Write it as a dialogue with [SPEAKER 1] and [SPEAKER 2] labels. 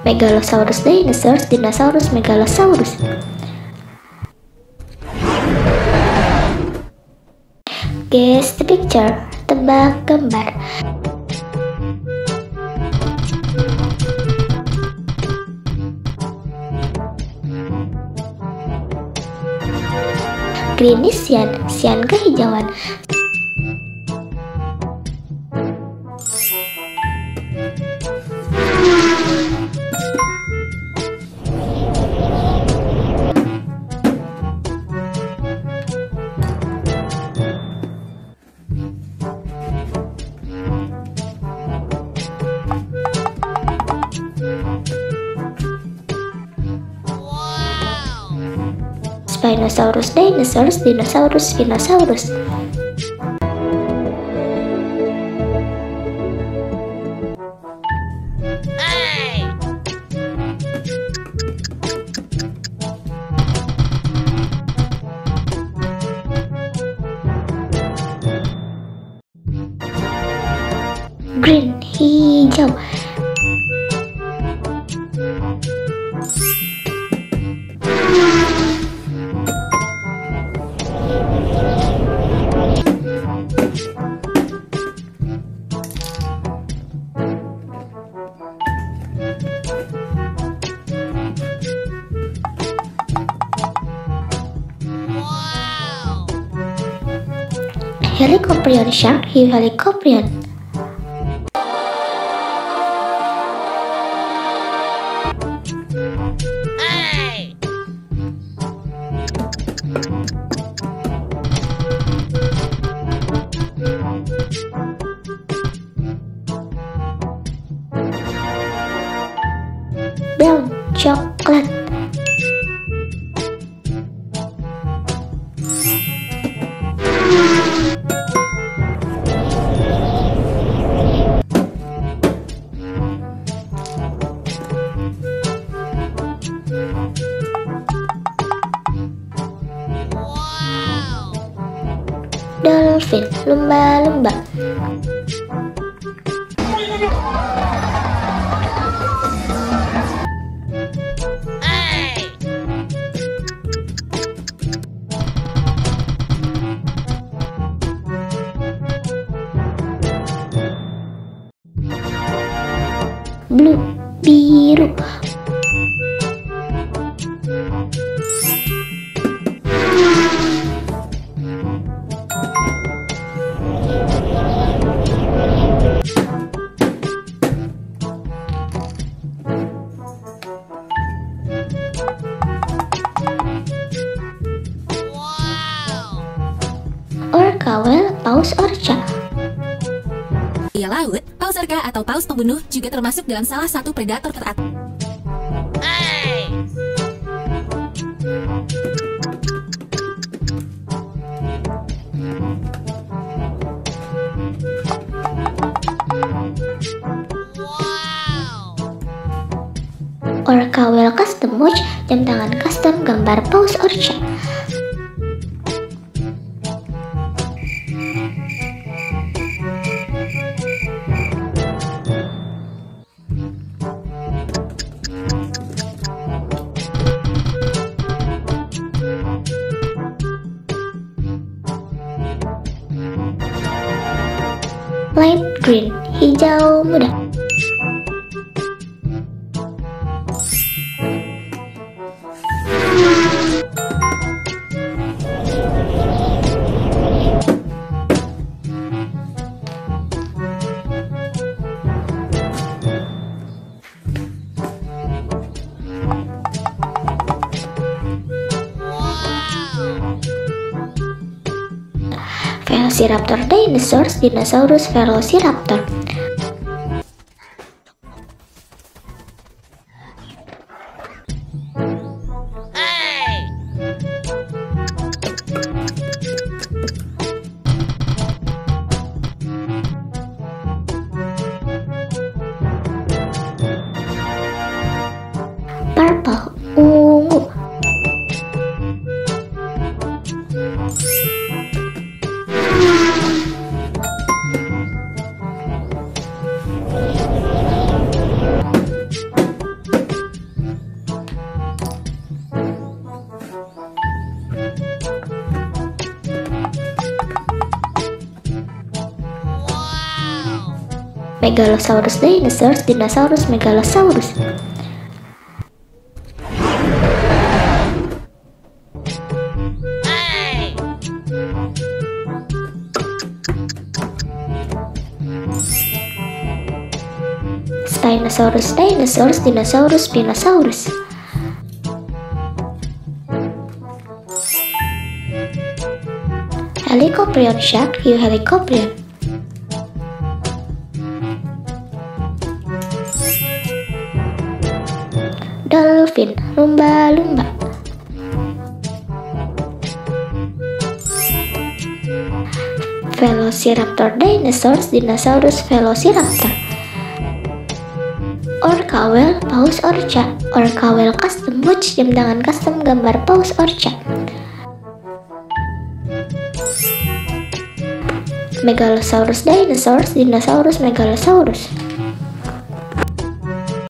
[SPEAKER 1] Megalosaurus dinosaurs, Dinosaurus megalosaurus. Guess the picture, tebak gambar. Greenish cyan, cyan kehijauan. Spinosaurus dinosaurs, Dinosaurus spinosaurus. Green, hijau. Helicoprion shark, Helicoprion. Brown, coklat. Dolphin, lumba-lumba. Blue, biru. Orca whale, paus orca.
[SPEAKER 2] Di laut, paus orca atau paus pembunuh juga termasuk dalam salah satu predator teratas.
[SPEAKER 1] Orca whale custom watch, jam tangan custom gambar paus orca. Light green, hijau muda. Velociraptor dinosaurs, Dinosaurus velociraptor. Purple, ungu. Megalosaurus dinosaurs, dinosaurus megalosaurus. Spinosaurus dinosaurs, dinosaurus spinosaurus. Helicoprion shark, Euhelicoprion. Dolphin, lumba-lumba. Velociraptor dinosaurs, dinosaurus velociraptor. Orca whale, paus orca. Orca whale custom watch, jam tangan custom gambar paus orca. Megalosaurus dinosaurs, dinosaurus megalosaurus.